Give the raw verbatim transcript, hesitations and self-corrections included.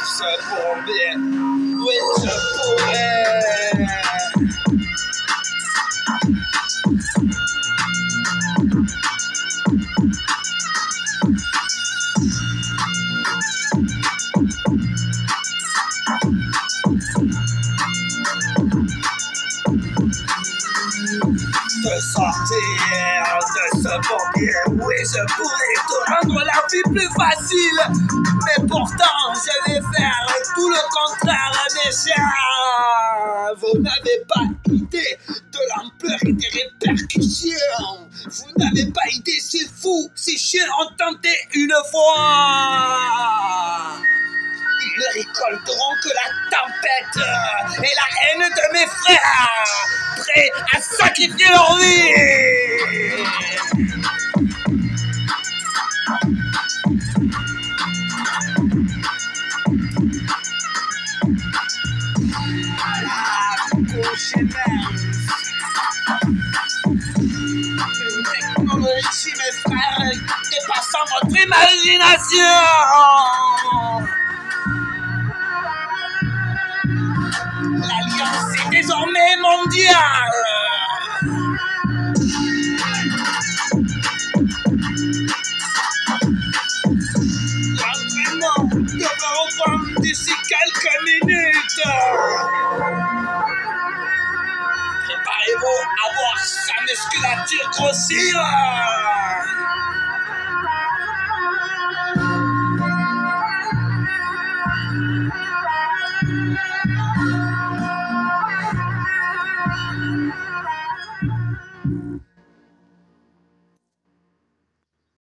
tous pour bien. Oui, je pourrais. De sortir de ce bourbier, oui, je pourrais te rendre la vie plus facile. Mais pourtant, je vais faire tout le contraire, mes chers. Vous n'avez pas idée de l'ampleur et des répercussions. Vous n'avez pas idée, c'est fou. Ces chiens ont tenté une fois. Ils ne récolteront que la tempête et la haine de mes frères, prêts à sacrifier leur vie. Une technologie, mes frères, dépassant votre imagination. L'alliance est désormais mondiale. L'entraînement devrait reprendre d'ici quelques minutes. Préparez-vous à voir sa musculature grossir.